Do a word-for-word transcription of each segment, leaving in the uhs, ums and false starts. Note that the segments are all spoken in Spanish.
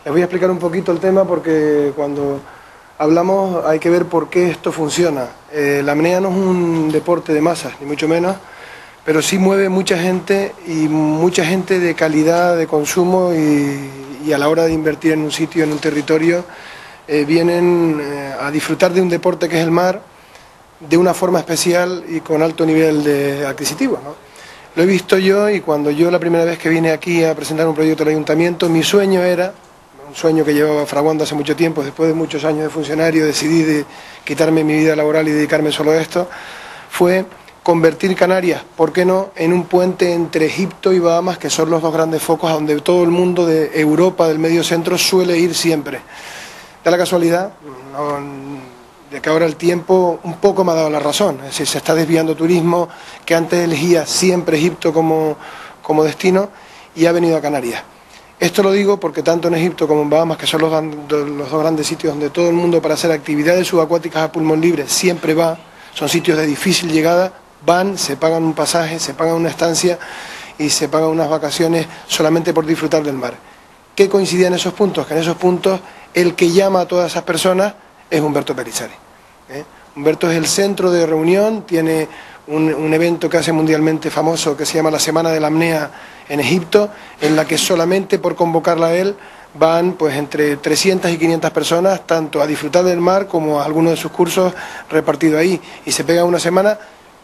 Les voy a explicar un poquito el tema porque cuando hablamos hay que ver por qué esto funciona. Eh, la apnea no es un deporte de masas, ni mucho menos, pero sí mueve mucha gente y mucha gente de calidad de consumo y, y a la hora de invertir en un sitio, en un territorio, eh, vienen eh, a disfrutar de un deporte que es el mar de una forma especial y con alto nivel de adquisitivo, ¿no? Lo he visto yo y cuando yo la primera vez que vine aquí a presentar un proyecto del ayuntamiento, mi sueño era, un sueño que llevaba fraguando hace mucho tiempo, después de muchos años de funcionario decidí de quitarme mi vida laboral y dedicarme solo a esto, fue convertir Canarias, ¿por qué no?, en un puente entre Egipto y Bahamas, que son los dos grandes focos a donde todo el mundo de Europa, del medio centro, suele ir siempre. Da la casualidad no, de que ahora el tiempo un poco me ha dado la razón, es decir, se está desviando turismo, que antes elegía siempre Egipto como, como destino y ha venido a Canarias. Esto lo digo porque tanto en Egipto como en Bahamas, que son los, los dos grandes sitios donde todo el mundo para hacer actividades subacuáticas a pulmón libre siempre va, son sitios de difícil llegada, van, se pagan un pasaje, se pagan una estancia y se pagan unas vacaciones solamente por disfrutar del mar. ¿Qué coincidía en esos puntos? Que en esos puntos el que llama a todas esas personas es Humberto Pellizzari. ¿eh? Humberto es el centro de reunión, tiene un, un evento que hace mundialmente famoso que se llama la Semana de la Apnea en Egipto, en la que solamente por convocarla a él van pues entre trescientas y quinientas personas, tanto a disfrutar del mar como a algunos de sus cursos repartidos ahí, y se pega una semana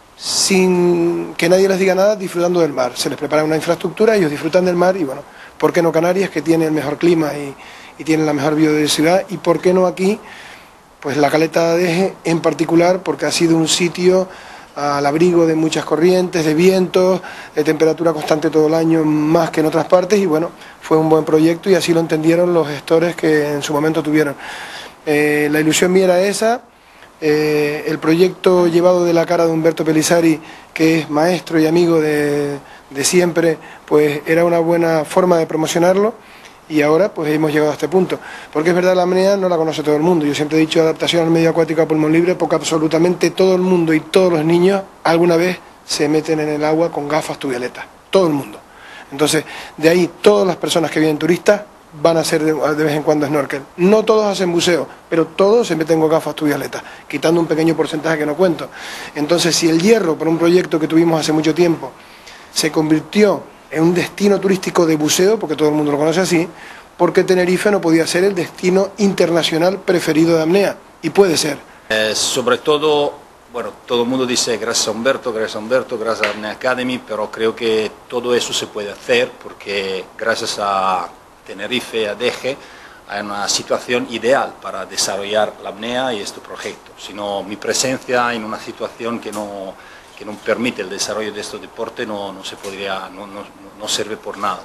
sin que nadie les diga nada, disfrutando del mar. Se les prepara una infraestructura, ellos disfrutan del mar y bueno, ¿por qué no Canarias, que tiene el mejor clima y, y tiene la mejor biodiversidad? ¿Y por qué no aquí? Pues la Caleta de Adeje en particular, porque ha sido un sitio al abrigo de muchas corrientes, de vientos, de temperatura constante todo el año, más que en otras partes, y bueno, fue un buen proyecto y así lo entendieron los gestores que en su momento tuvieron. Eh, la ilusión mía era esa. Eh, el proyecto llevado de la cara de Humberto Pellizzari, que es maestro y amigo de, de siempre, pues era una buena forma de promocionarlo y ahora pues hemos llegado a este punto. Porque es verdad, la apnea no la conoce todo el mundo. Yo siempre he dicho adaptación al medio acuático a pulmón libre porque absolutamente todo el mundo y todos los niños alguna vez se meten en el agua con gafas tubioletas. Todo el mundo. Entonces, de ahí todas las personas que vienen turistas van a hacer de, de vez en cuando snorkel. No todos hacen buceo, pero todos se meten con gafas tubioletas, quitando un pequeño porcentaje que no cuento. Entonces, si el Hierro, por un proyecto que tuvimos hace mucho tiempo, se convirtió en un destino turístico de buceo, porque todo el mundo lo conoce así, ¿por qué Tenerife no podía ser el destino internacional preferido de apnea? Y puede ser. Eh, sobre todo, bueno, todo el mundo dice gracias a Humberto, gracias a Humberto, gracias a Apnea Academy, pero creo que todo eso se puede hacer porque gracias a Tenerife, Adeje, hay una situación ideal para desarrollar la apnea y este proyecto. Si no, mi presencia en una situación que no, que no permite el desarrollo de este deporte no, no se podría, no, no, no sirve por nada.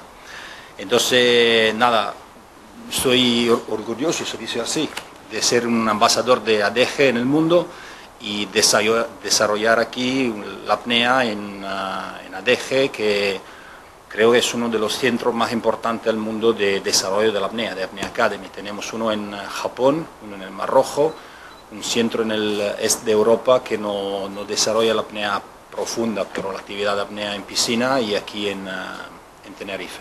Entonces, nada, estoy orgulloso, se dice así, de ser un ambasador de Adeje en el mundo y desarrollar aquí la apnea en, uh, en Adeje, que creo que es uno de los centros más importantes del mundo de desarrollo de la apnea, de Apnea Academy. Tenemos uno en Japón, uno en el Mar Rojo, un centro en el este de Europa que no, no desarrolla la apnea profunda, pero la actividad de apnea en piscina, y aquí en, uh, en Tenerife.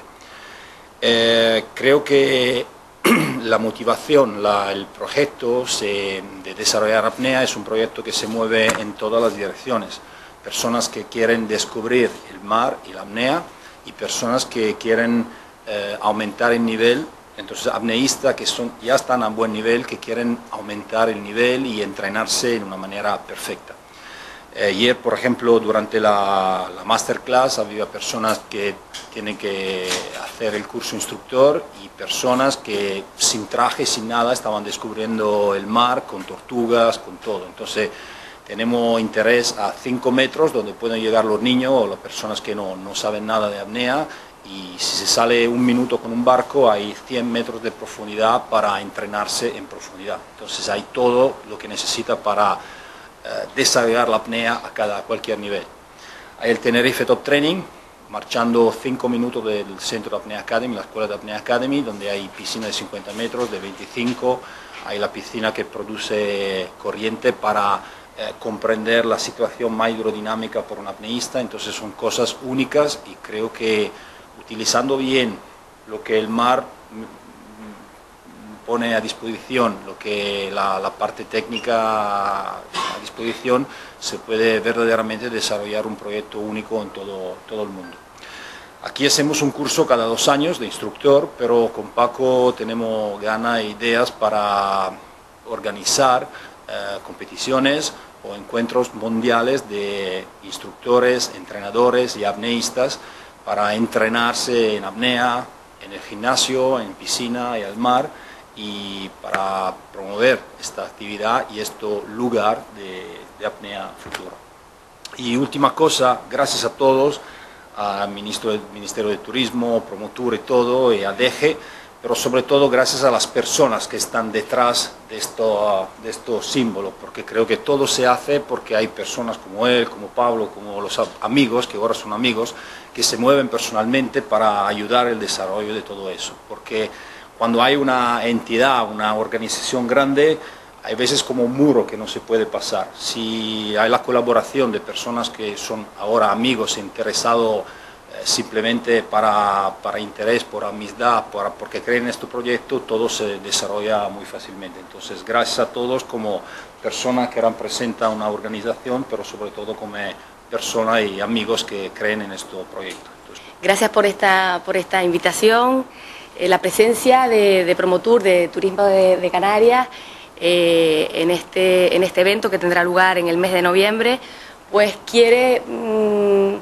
Eh, creo que la motivación, la, el proyecto se, de desarrollar apnea es un proyecto que se mueve en todas las direcciones. Personas que quieren descubrir el mar y la apnea, y personas que quieren eh, aumentar el nivel, entonces apneístas que son, ya están a buen nivel, que quieren aumentar el nivel y entrenarse de una manera perfecta. Eh, ayer, por ejemplo, durante la, la masterclass había personas que tienen que hacer el curso instructor y personas que sin traje, sin nada, estaban descubriendo el mar con tortugas, con todo. Entonces, tenemos interés a cinco metros donde pueden llegar los niños o las personas que no, no saben nada de apnea, y si se sale un minuto con un barco hay cien metros de profundidad para entrenarse en profundidad. Entonces hay todo lo que necesita para eh, desarrollar la apnea a, cada, a cualquier nivel. Hay el Tenerife Top Training, marchando cinco minutos del centro de Apnea Academy, la escuela de Apnea Academy, donde hay piscina de cincuenta metros, de veinticinco, hay la piscina que produce corriente para Eh, comprender la situación más hidrodinámica por un apneísta. Entonces son cosas únicas y creo que utilizando bien lo que el mar pone a disposición lo que la, la parte técnica a disposición, se puede verdaderamente desarrollar un proyecto único en todo, todo el mundo. Aquí hacemos un curso cada dos años de instructor, pero con Paco tenemos ganas e ideas para organizar eh, competiciones o encuentros mundiales de instructores, entrenadores y apneístas para entrenarse en apnea, en el gimnasio, en piscina y al mar, y para promover esta actividad y este lugar de, de apnea futuro. Y última cosa, gracias a todos, al ministro del Ministerio de Turismo, Promotur y todo, y a D G, pero sobre todo gracias a las personas que están detrás de, esto, de estos símbolos, porque creo que todo se hace porque hay personas como él, como Pablo, como los amigos, que ahora son amigos, que se mueven personalmente para ayudar el desarrollo de todo eso, porque cuando hay una entidad, una organización grande, hay veces como un muro que no se puede pasar. Si hay la colaboración de personas que son ahora amigos, interesados eh, simplemente para, para interés, por amistad, para, porque creen en este proyecto, todo se desarrolla muy fácilmente. Entonces, gracias a todos como personas que representan una organización, pero sobre todo como personas y amigos que creen en este proyecto. Entonces, gracias por esta, por esta invitación, eh, la presencia de, de Promotur, de Turismo de, de Canarias, Eh, en, este, en este evento que tendrá lugar en el mes de noviembre, pues quiere mm,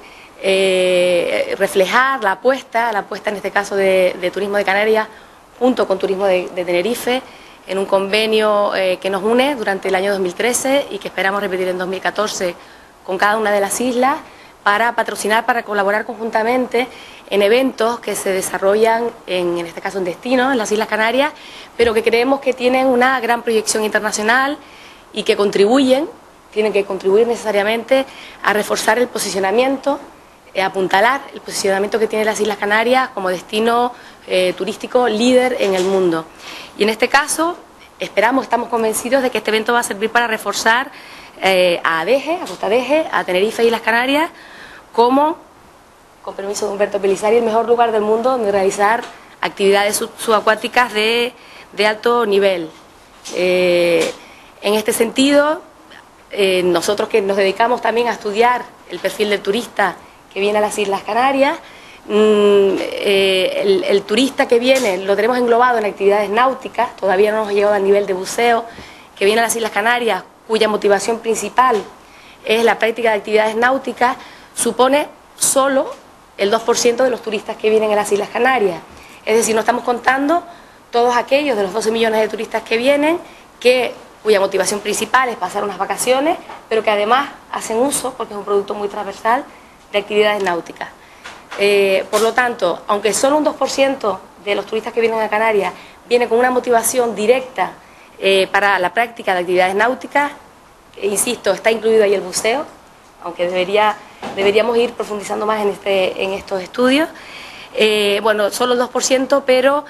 eh, reflejar la apuesta, la apuesta en este caso de, de Turismo de Canarias junto con Turismo de, de Tenerife, en un convenio eh, que nos une durante el año dos mil trece y que esperamos repetir en dos mil catorce con cada una de las islas, para patrocinar, para colaborar conjuntamente en eventos que se desarrollan, en, en este caso en destino, en las Islas Canarias, pero que creemos que tienen una gran proyección internacional y que contribuyen, tienen que contribuir necesariamente a reforzar el posicionamiento, a apuntalar el posicionamiento que tienen las Islas Canarias como destino eh, turístico líder en el mundo. Y en este caso, esperamos, estamos convencidos de que este evento va a servir para reforzar eh, a Adeje, a Costa Adeje, a Tenerife y Islas Canarias, como, con permiso de Humberto Pellizzari, el mejor lugar del mundo donde realizar actividades sub subacuáticas de, de alto nivel. Eh, en este sentido, eh, nosotros que nos dedicamos también a estudiar el perfil del turista que viene a las Islas Canarias, mmm, eh, el, el turista que viene lo tenemos englobado en actividades náuticas, todavía no hemos llegado al nivel de buceo, que viene a las Islas Canarias, cuya motivación principal es la práctica de actividades náuticas, supone solo el dos por ciento de los turistas que vienen a las Islas Canarias. Es decir, no estamos contando todos aquellos de los doce millones de turistas que vienen, que, cuya motivación principal es pasar unas vacaciones, pero que además hacen uso, porque es un producto muy transversal, de actividades náuticas. Eh, por lo tanto, aunque solo un dos por ciento de los turistas que vienen a Canarias viene con una motivación directa eh, para la práctica de actividades náuticas, e insisto, está incluido ahí el buceo, aunque debería, deberíamos ir profundizando más en, este, en estos estudios. Eh, bueno, solo el dos por ciento, pero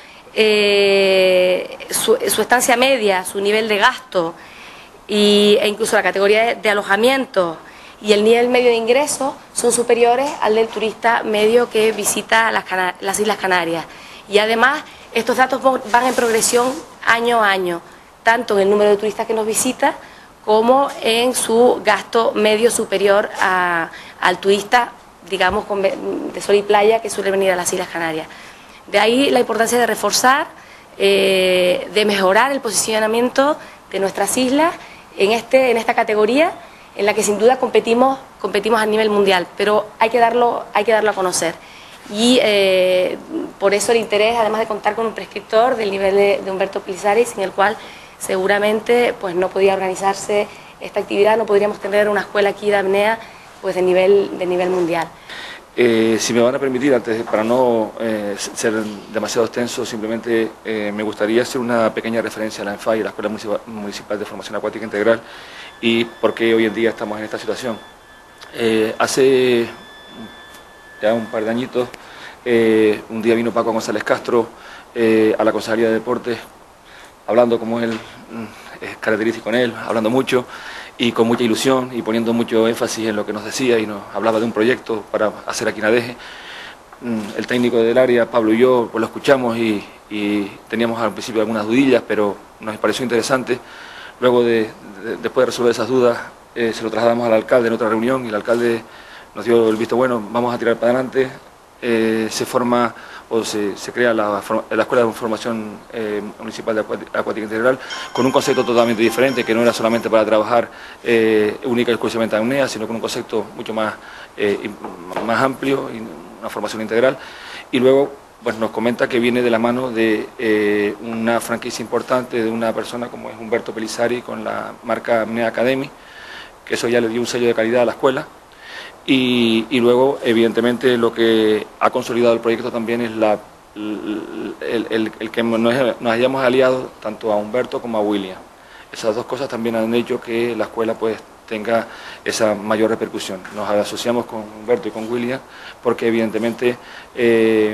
eh, su, su estancia media, su nivel de gasto y, e incluso la categoría de, de alojamiento y el nivel medio de ingreso son superiores al del turista medio que visita las, Cana las Islas Canarias. Y además, estos datos van en progresión año a año, tanto en el número de turistas que nos visita como en su gasto medio superior a, al turista, digamos, de sol y playa que suele venir a las Islas Canarias. De ahí la importancia de reforzar, eh, de mejorar el posicionamiento de nuestras islas en, este, en esta categoría, en la que sin duda competimos, competimos a nivel mundial, pero hay que darlo, hay que darlo a conocer. Y eh, por eso el interés, además de contar con un prescriptor del nivel de, de Humberto Pellizzari, sin el cual seguramente pues no podía organizarse esta actividad, no podríamos tener una escuela aquí de apnea pues de nivel, de nivel mundial. Eh, si me van a permitir, antes para no eh, ser demasiado extenso, simplemente eh, me gustaría hacer una pequeña referencia a la ENFAI, la Escuela Municipal de Formación Acuática Integral, y por qué hoy en día estamos en esta situación. Eh, hace ya un par de añitos, eh, un día vino Paco González Castro eh, a la Consejería de Deportes, hablando como él, es característico en él, hablando mucho y con mucha ilusión y poniendo mucho énfasis en lo que nos decía, y nos hablaba de un proyecto para hacer aquí en Adeje. El técnico del área, Pablo y yo, pues lo escuchamos y, y teníamos al principio algunas dudillas, pero nos pareció interesante. Luego, de, de, después de resolver esas dudas, eh, se lo trasladamos al alcalde en otra reunión y el alcalde nos dio el visto bueno, vamos a tirar para adelante. Eh, se forma o se, se crea la, la Escuela de Formación eh, Municipal de Acuática Integral con un concepto totalmente diferente, que no era solamente para trabajar eh, única y exclusivamente en apnea, sino con un concepto mucho más, eh, más amplio, y una formación integral. Y luego pues, nos comenta que viene de la mano de eh, una franquicia importante de una persona como es Humberto Pelizari con la marca Apnea Academy, que eso ya le dio un sello de calidad a la escuela. Y, y luego, evidentemente, lo que ha consolidado el proyecto también es la, el, el, el que nos, nos hayamos aliado tanto a Humberto como a William. Esas dos cosas también han hecho que la escuela pues, tenga esa mayor repercusión. Nos asociamos con Humberto y con William porque, evidentemente, eh,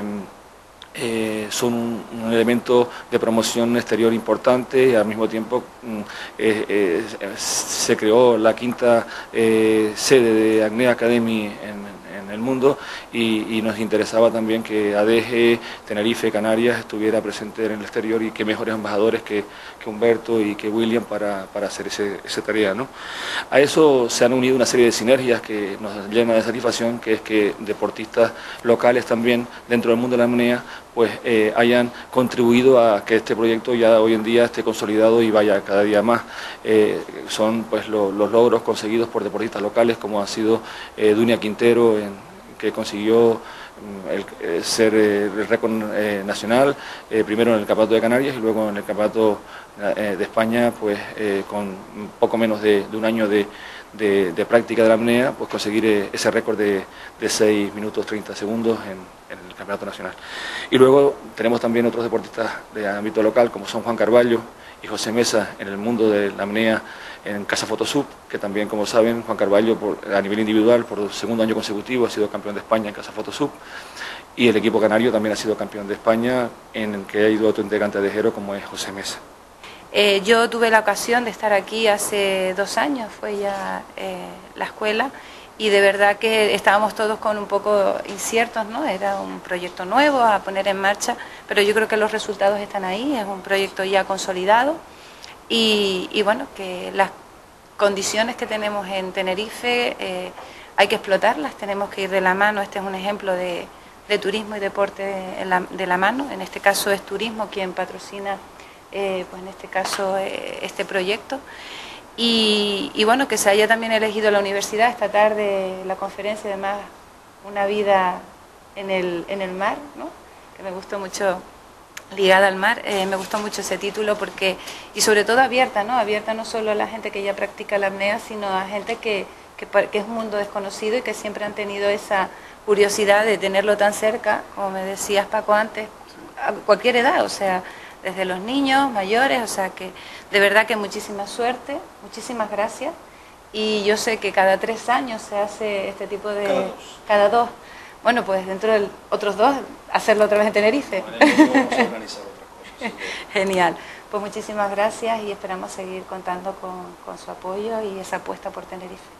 Eh, son un, un elemento de promoción exterior importante y al mismo tiempo eh, eh, se creó la quinta eh, sede de Apnea Academy en, en el mundo y, y nos interesaba también que A D G, Tenerife, Canarias estuviera presente en el exterior y que mejores embajadores que, que Humberto y que William para, para hacer ese, esa tarea, ¿no? A eso se han unido una serie de sinergias que nos llena de satisfacción, que es que deportistas locales también dentro del mundo de la apnea pues eh, hayan contribuido a que este proyecto ya hoy en día esté consolidado y vaya cada día más. Eh, son pues lo, los logros conseguidos por deportistas locales como ha sido eh, Dunia Quintero, en, que consiguió el, el ser eh, el récord eh, nacional, eh, primero en el Campeonato de Canarias y luego en el Campeonato eh, de España, pues eh, con poco menos de, de un año de, de, de práctica de la apnea, pues conseguir eh, ese récord de, de seis minutos treinta segundos en, en el Campeonato Nacional. Y luego tenemos también otros deportistas de ámbito local, como son Juan Carballo y José Mesa en el mundo de la apnea en Casa Fotosub, que también, como saben, Juan Carballo por, a nivel individual por segundo año consecutivo ha sido campeón de España en Casa Fotosub, y el equipo canario también ha sido campeón de España, en el que ha ido otro integrante de Jero como es José Mesa. Eh, yo tuve la ocasión de estar aquí hace dos años, fue ya eh, la escuela, y de verdad que estábamos todos con un poco inciertos, ¿no? Era un proyecto nuevo a poner en marcha, pero yo creo que los resultados están ahí, es un proyecto ya consolidado y, y bueno, que las condiciones que tenemos en Tenerife eh, hay que explotarlas, tenemos que ir de la mano. Este es un ejemplo de, de turismo y deporte de la, de la mano, en este caso es Turismo quien patrocina, eh, pues en este caso, eh, este proyecto. Y, y bueno, que se haya también elegido la universidad esta tarde, la conferencia, además, una vida en el, en el mar, ¿no? Que me gustó mucho, ligada al mar, eh, me gustó mucho ese título porque, y sobre todo abierta, ¿no? Abierta no solo a la gente que ya practica la apnea, sino a gente que, que, que es un mundo desconocido y que siempre han tenido esa curiosidad de tenerlo tan cerca, como me decías, Paco, antes, a cualquier edad, o sea, desde los niños, mayores, o sea que de verdad que muchísima suerte, muchísimas gracias, y yo sé que cada tres años se hace este tipo de... Cada dos. Cada dos. Bueno, pues dentro de otros dos, hacerlo otra vez en Tenerife. Vale, vamos a organizar otra cosa. Genial. Pues muchísimas gracias y esperamos seguir contando con, con su apoyo y esa apuesta por Tenerife.